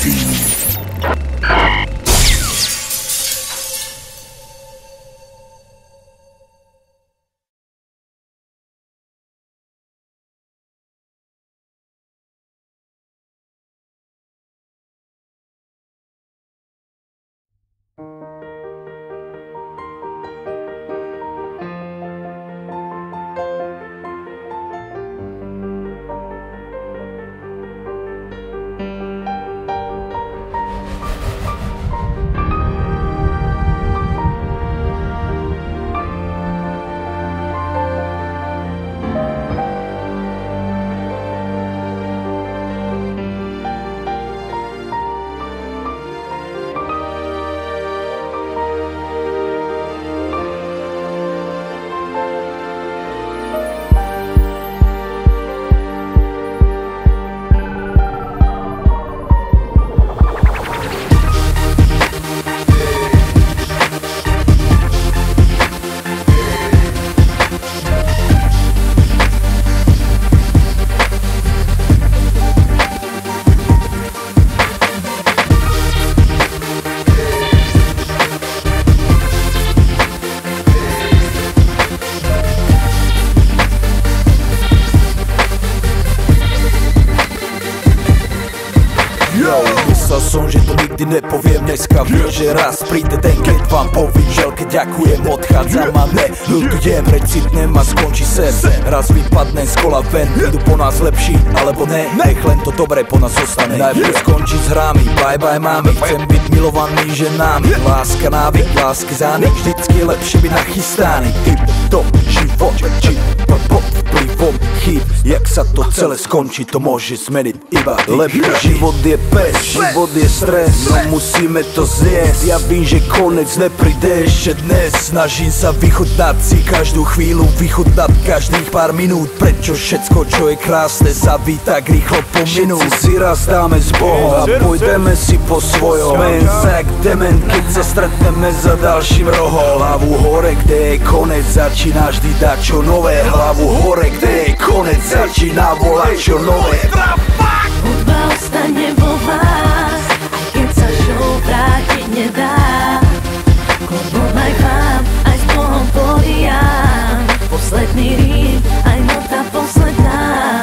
Myslel som, že to nikdy nepoviem dneska. Viem, že raz príde ten, keď vám povím želke ďakujem, odchádzam a neľutujem. Recitnem a skončí sen, raz vypadnem z kola ven. Idú po nás lepší, alebo ne, nech len to dobré po nás ostane. Najprv skončí s hrami, bye bye mami. Chcem byť milovaný ženami, láska návyk, lásky zánik. Vždycky je lepšie byť nachystaný. Typ to život, či pod vplyvom chýb. Jak sa to celé skončí, to môže zmeniť iba lebo život je pes, život je stres, no musíme to zjesť. Ja vím, že konec nepríde ešte dnes. Snažím sa vychutnať si každú chvíľu, vychutnať každých pár minút. Prečo všetko, čo je krásne, sa ví tak rýchlo pominú. Všetci si raz dáme s Bohom a pôjdeme si po svojom. Smen sa jak dement, keď sa stretneme za ďalším rohom. Hlavu hore, kde je konec, začína vždy dať čo nové. Hlavu hore, kde je konec, začína volať čo nové. Hudba ostane vo vás, aj keď sa show vrátiť nedá. Klobok aj vám, aj s Bohom porijám. Posledný rím, aj nota posledná.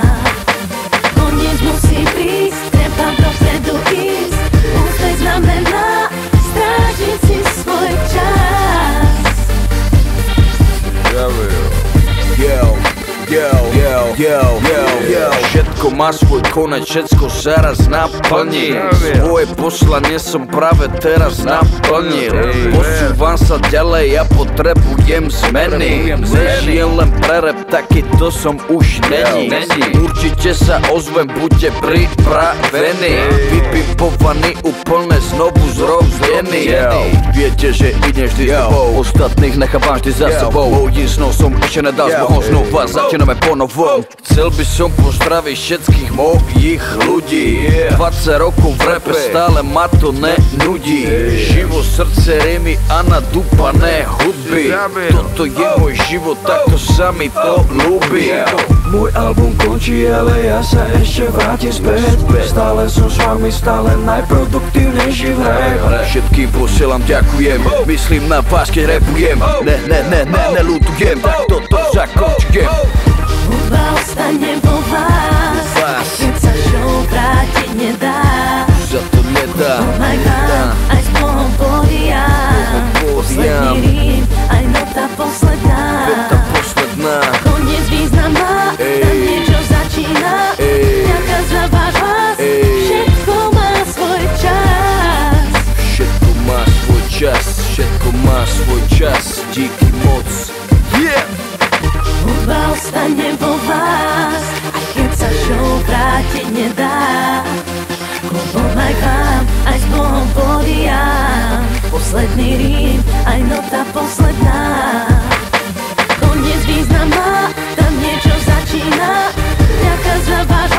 Koniec musí prísť, treba dopredu ísť. Úspech znamená strážiť si svoj čas. Všetko má svoj konec, všetko sa raz naplní. Svoje poslanie som práve teraz naplnil. Posúvam sa ďalej, ja potrebujem zmeny. Nežijem len pre rap, takýto som už není. Určite sa ozvem, buďte pripravení. Vypipovaný, úplne znovu zrozdený. Viete, že idem vždy s tebou, ostatných nechávam vždy za sebou. Mojím snom som ešte nedal s Bohom, znova začíname po novom. Chcel by som pozdraviť všetkých mojich ľudí. 20 rokov v rape, stále ma to nenudí. Živo, srdce, rímy a nadúpané hudby. Toto je môj život, takto sa mi to ľúbi. Môj album končí, ale ja sa ešte vrátim späť. Stále som s vami, stále najproduktívnejší v hre. Všetkým posielam ďakujem, myslím na vás, keď rapujem. Neľutujem, tak toto zakončujem. Hudba ostane vo vás, keď sa show vrátiť nedá. Za to nedá. Aj vám, aj s Bohom porijám. Posledný rím, aj nota posledná. Veta posledná. Koniec význam má, tam niečo začína. Ďaká za váš hlas, všetko má svoj čas. Všetko má svoj čas, všetko má svoj čas. Díky moc. Hudba ostane vo vás, aj keď sa show vrátiť nedá. Klobok aj vám, aj s Bohom porijám. Posledný rím, aj nota posledná. Koniec význam má, tam niečo začína. Ďaká za váš